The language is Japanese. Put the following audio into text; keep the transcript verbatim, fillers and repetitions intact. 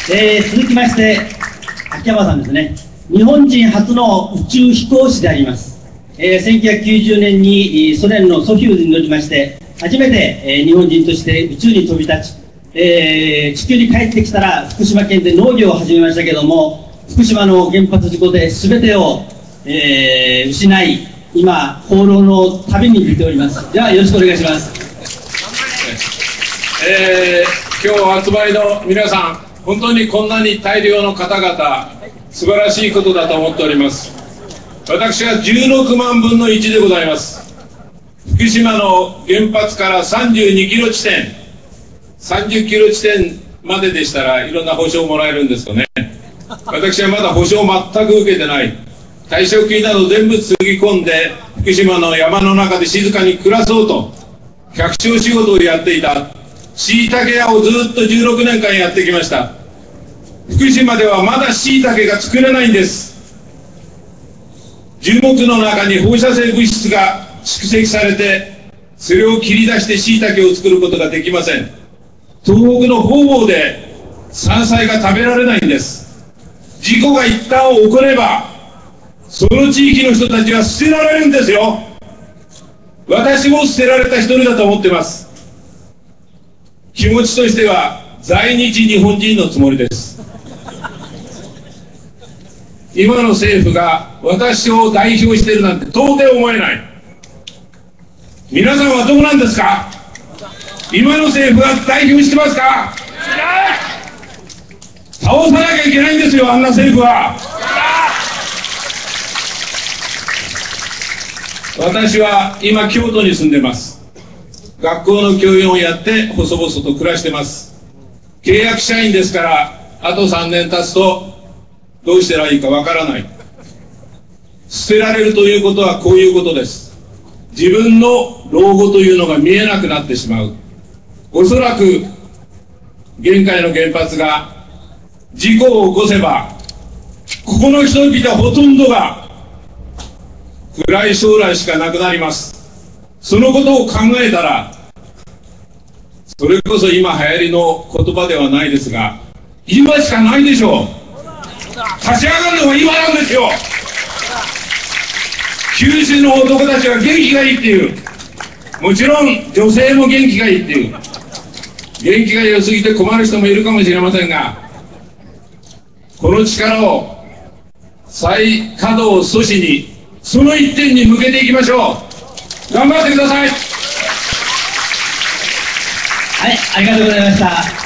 えー、続きまして秋山さんですね。日本人初の宇宙飛行士であります。えー、せんきゅうひゃくきゅうじゅうねんにソ連のソヒューズに乗りまして初めて、えー、日本人として宇宙に飛び立ち、えー、地球に帰ってきたら福島県で農業を始めましたけども、福島の原発事故で全てを、えー、失い、今放浪の旅に出ております。ではよろしくお願いします。 えー、今日お集まりの皆さん、本当にこんなに大量の方々、素晴らしいことだと思っております。私はじゅうろくまんぶんのいちでございます。福島の原発からさんじゅうにキロ地点、さんじゅっキロ地点まででしたらいろんな保証もらえるんですよね。私はまだ保証全く受けてない。退職金など全部つぎ込んで福島の山の中で静かに暮らそうと百姓仕事をやっていた。しいたけ屋をずっとじゅうろくねんかんやってきました。福島ではまだしいたけが作れないんです。樹木の中に放射性物質が蓄積されて、それを切り出してしいたけを作ることができません。東北の方々で山菜が食べられないんです。事故が一旦起こればその地域の人たちは捨てられるんですよ。私も捨てられた一人だと思ってます。気持ちとしては在日日本人のつもりです。今の政府が私を代表しているなんて到底思えない。皆さんはどうなんですか？今の政府が代表してますか？倒さなきゃいけないんですよ、あんな政府は。私は今京都に住んでます。学校の教員をやって細々と暮らしてます。契約社員ですからあとさんねん経つとどうしたらいいかわからない。捨てられるということはこういうことです。自分の老後というのが見えなくなってしまう。おそらく現在の原発が事故を起こせばここの人々ほとんどが暗い将来しかなくなります。そのことを考えたら、それこそ今流行りの言葉ではないですが、今しかないでしょう。立ち上がるのが今なんですよ。九州の男たちは元気がいいっていう。もちろん女性も元気がいいっていう。元気が良すぎて困る人もいるかもしれませんが、この力を再稼働阻止に、その一点に向けていきましょう。頑張ってください。 はい、ありがとうございました。